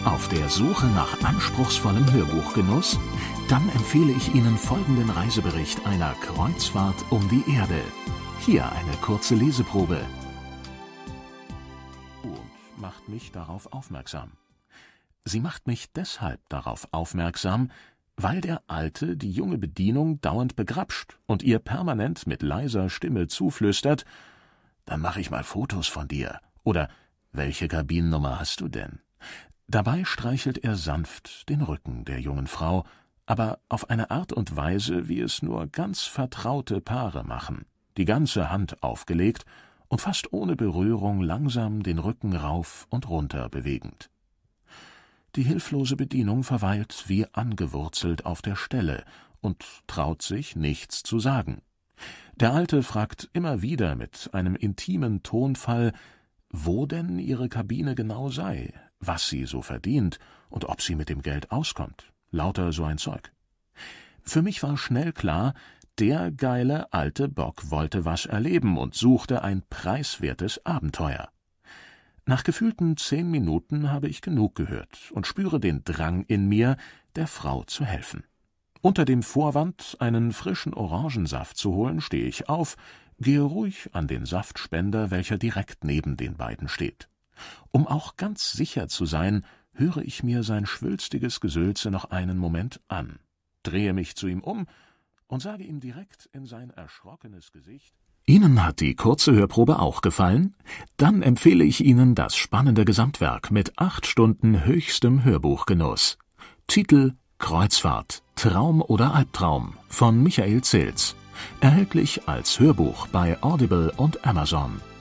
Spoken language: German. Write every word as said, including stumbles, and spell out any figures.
Auf der Suche nach anspruchsvollem Hörbuchgenuss? Dann empfehle ich Ihnen folgenden Reisebericht einer Kreuzfahrt um die Erde. Hier eine kurze Leseprobe. Und macht mich darauf aufmerksam. Sie macht mich deshalb darauf aufmerksam, weil der Alte die junge Bedienung dauernd begrapscht und ihr permanent mit leiser Stimme zuflüstert: »Dann mache ich mal Fotos von dir« oder »Welche Kabinennummer hast du denn?« Dabei streichelt er sanft den Rücken der jungen Frau, aber auf eine Art und Weise, wie es nur ganz vertraute Paare machen, die ganze Hand aufgelegt und fast ohne Berührung langsam den Rücken rauf und runter bewegend. Die hilflose Bedienung verweilt wie angewurzelt auf der Stelle und traut sich, nichts zu sagen. Der Alte fragt immer wieder mit einem intimen Tonfall, wo denn ihre Kabine genau sei, was sie so verdient und ob sie mit dem Geld auskommt. Lauter so ein Zeug. Für mich war schnell klar, der geile alte Bock wollte was erleben und suchte ein preiswertes Abenteuer. Nach gefühlten zehn Minuten habe ich genug gehört und spüre den Drang in mir, der Frau zu helfen. Unter dem Vorwand, einen frischen Orangensaft zu holen, stehe ich auf, gehe ruhig an den Saftspender, welcher direkt neben den beiden steht. Um auch ganz sicher zu sein, höre ich mir sein schwülstiges Gesülze noch einen Moment an, drehe mich zu ihm um und sage ihm direkt in sein erschrockenes Gesicht: Ihnen hat die kurze Hörprobe auch gefallen? Dann empfehle ich Ihnen das spannende Gesamtwerk mit acht Stunden höchstem Hörbuchgenuss. Titel: Kreuzfahrt, Traum oder Albtraum von Michael Zilz. Erhältlich als Hörbuch bei Audible und Amazon.